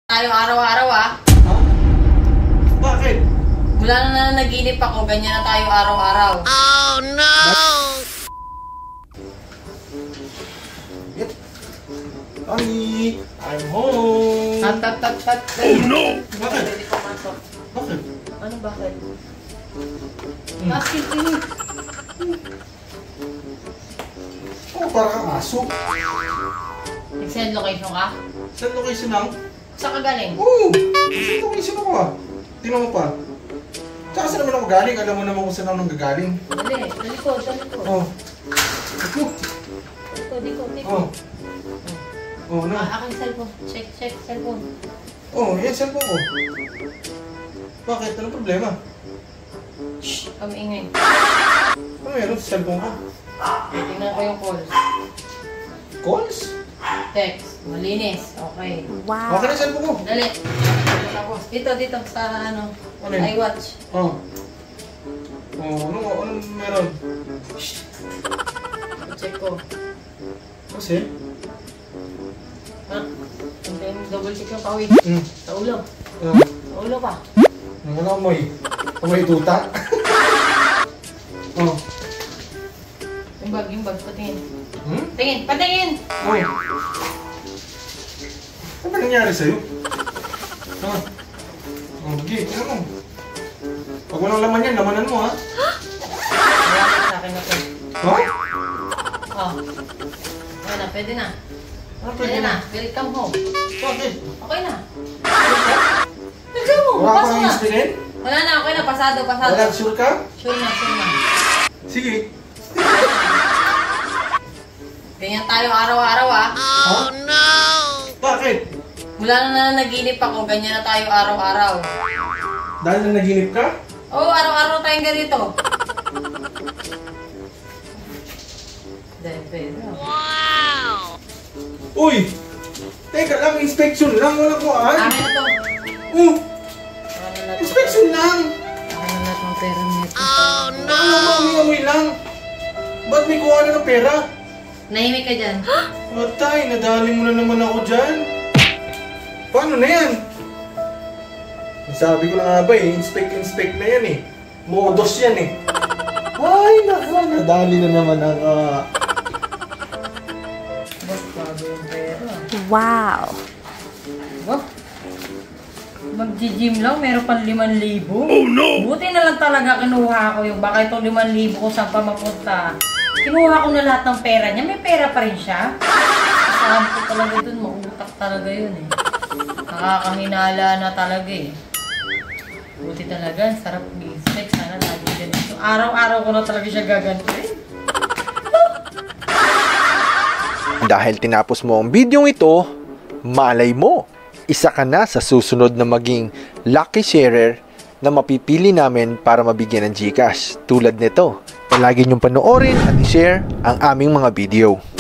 Tayo araw-araw ah. Ha? Bakit? Mula na nanaginip ako, ganyan na tayo araw-araw. Oh no! Yep. Honey, I'm home. Tat. Oh no! Bakit? Pwede pumasok. Bakit? Ano bakit? Kasi Oh, para kang aso. nag-send location ka? Saan location lang? Saan ka galing? Oo! Saan location ako ah? Tingnan mo pa. Tsaka saan naman ako galing? Alam mo naman kung saan ako nang gagaling. Dali ko. Oh. Ako. Dito. Oh. Oh, ano? Aking cellphone. Check, cellphone. Oh, yan, cellphone ko. Bakit? Anong problema? Shh, kami ingay. Ano meron sa cellphone ko? Tingnan ko yung calls. Calls? Text. Malinis. Okay. Okay na yung cellphone ko. Dali. Tapos, dito sa ano, Ano yun? iWatch. Oh. Oh, anong meron? Check ko. Kasi? Ha? Double check yung pawis. Sa ulo. Oh. Sa ulo pa. Ano amoy? Amoy tuta? Oh. Yung bag, patingin. Hmm? Patingin! Oh. Ano ba nangyari sa'yo? Ha? Oh, sige, tingnan mo. Pag walang laman yan, lamanan mo ha? Wala sa akin na to. Ha? Oh. Okay na, pwede na. Ano Pwede na. Welcome home. Bakit? Okay na. Welcome home. Wala Pasok kang na. inspirin? Wala na, okay na. Pasado. Wala, sure ka? Sure na. Sige. Ganyan tayo araw-araw ah. Oh no! Bakit? Mula na nanaginip ako, ganyan na tayo araw-araw. Dahil na naginip ka? Oo, araw-araw tayong ganito. Dahil pwede. Wow! Uy! Teka lang, inspection lang, wala ko Akin na to. Oh! Akin na to. Inspection lang! Akin na itong pera nito. Oh no! Ano, mami lang? Ba't may kuha na ng pera? Nahimik ka dyan. Matay, nadaling mo na naman ako dyan. Paano na yan? Sabi ko na nga ba eh, inspect na yan eh. Modos yan eh. Ay, naka, nadali na naman ang... Boss, bago yung pera. Wow! Wah! Mag-gym lang, meron pang 5,000. Oh no! Buti na lang talaga kinuha ko yung baka itong 5,000 ko saan pa mapunta. Kinuha ko na lahat ng pera niya. May pera pa rin siya. Sabi ko talaga dun, mautak talaga yun eh. Nakakahinala na talaga eh. Buti talaga, sarap mag-inspect. Sana lagi ganito. Araw-araw ko na talaga siya gagantuin. Dahil tinapos mo ang bidyong ito, malay mo, isa ka na sa susunod na maging lucky sharer na mapipili namin para mabigyan ng GCash. Tulad nito, palagi niyong panoorin at i-share ang aming mga video.